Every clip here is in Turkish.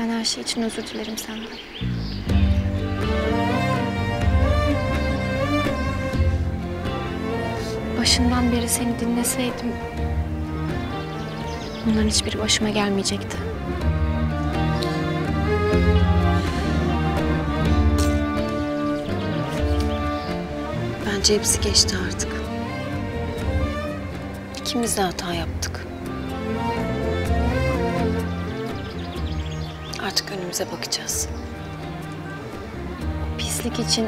Ben her şey için özür dilerim senden. Başından beri seni dinleseydim... bunların hiçbiri başıma gelmeyecekti. Bence hepsi geçti artık. İkimiz de hata yaptık. Artık önümüze bakacağız. Pislik için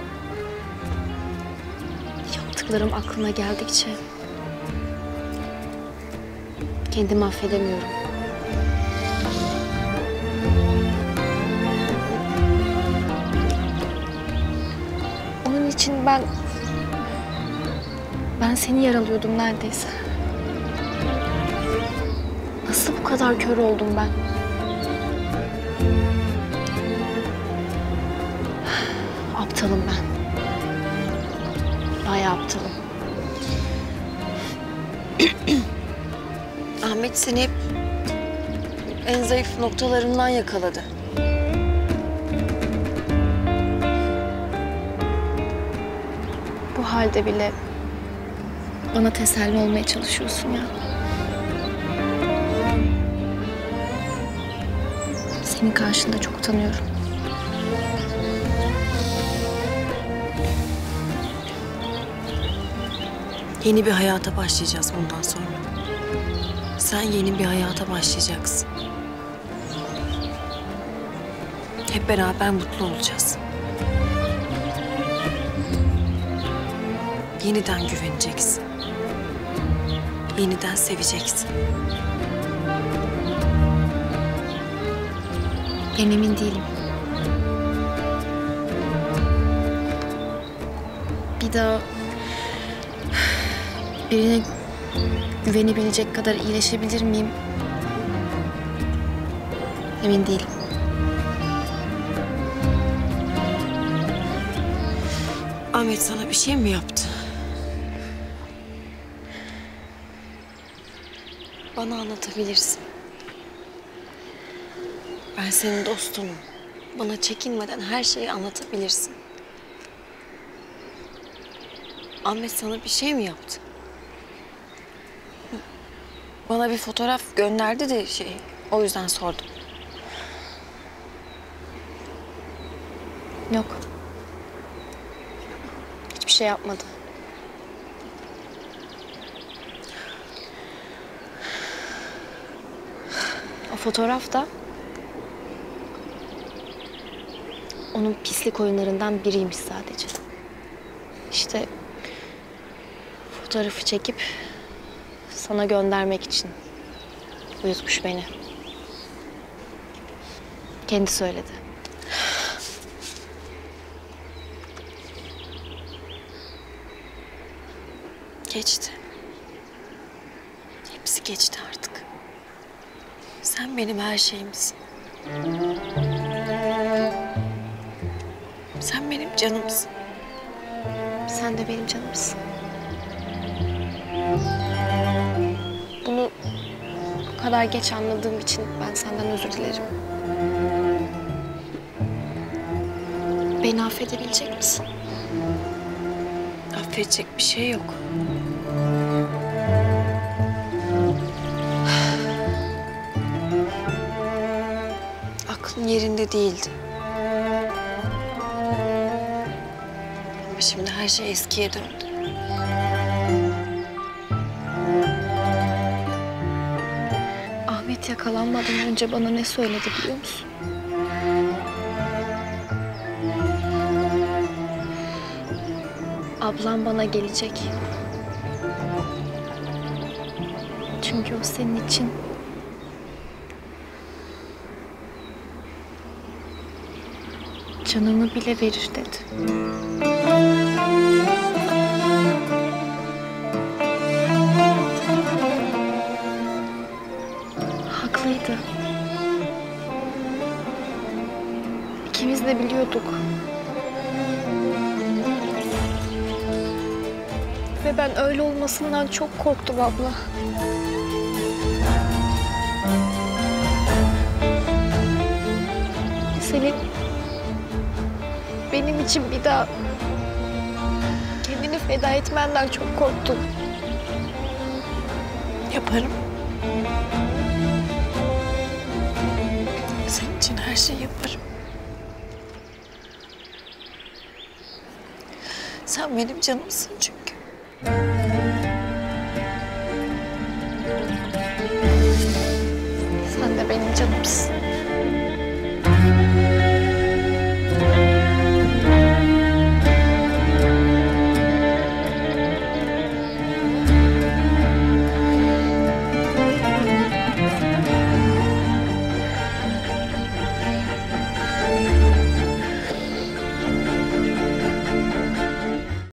yaptıklarım aklıma geldikçe kendimi affedemiyorum. Onun için ben seni yaralıyordum neredeyse. Nasıl bu kadar kör oldum ben? Aptalım ben. Bayağı aptalım. Ahmet seni hep en zayıf noktalarından yakaladı. Bu halde bile bana teselli olmaya çalışıyorsun ya. Senin karşında çok utanıyorum. Yeni bir hayata başlayacağız bundan sonra. Sen yeni bir hayata başlayacaksın. Hep beraber mutlu olacağız. Yeniden güveneceksin. Yeniden seveceksin. Ben emin değilim. Bir daha birine güvenebilecek kadar iyileşebilir miyim? Emin değilim. Ahmet sana bir şey mi yaptı? Bana anlatabilirsin. Ben senin dostunum. Bana çekinmeden her şeyi anlatabilirsin. Ahmet sana bir şey mi yaptı? Bana bir fotoğraf gönderdi de o yüzden sordum. Yok. Hiçbir şey yapmadı. O fotoğraf da onun pislik oyunlarından biriymiş sadece. İşte fotoğrafı çekip sana göndermek için uyutmuş beni. Kendi söyledi. Geçti. Hepsi geçti artık. Sen benim her şeyimsin. Sen benim canımsın. Sen de benim canımsın. Bunu bu kadar geç anladığım için ben senden özür dilerim. Beni affedebilecek misin? Affedecek bir şey yok. Aklın yerinde değildi. Ama şimdi her şey eskiye döndü. Ahmet yakalanmadan önce bana ne söyledi biliyor musun? Ablam bana gelecek. Çünkü o senin için canını bile verir dedi. Haklıydı. İkimiz de biliyorduk. Ve ben öyle olmasından çok korktum abla. Selin, benim için bir daha kendini feda etmenden çok korktum. Yaparım. Senin için her şeyi yaparım. Sen benim canımsın çünkü.